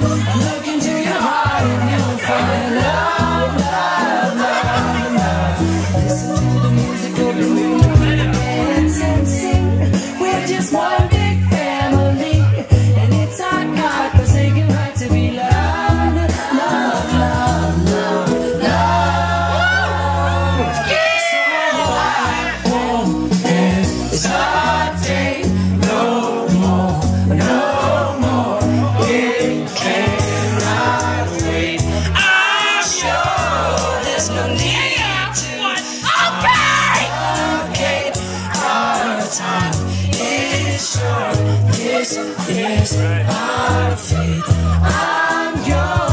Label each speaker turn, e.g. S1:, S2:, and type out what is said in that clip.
S1: Look into your heart and you'll find love, love, love, love. Listen to the music of the moon, dance and sing. We're just one big family, and it's our God-forsaken right to be loved, love, love, love, love. So I won't hesitate no more, no more. It cannot wait. I'm sure there's no need to complicate. Our time is short. This is our fate. I'm yours.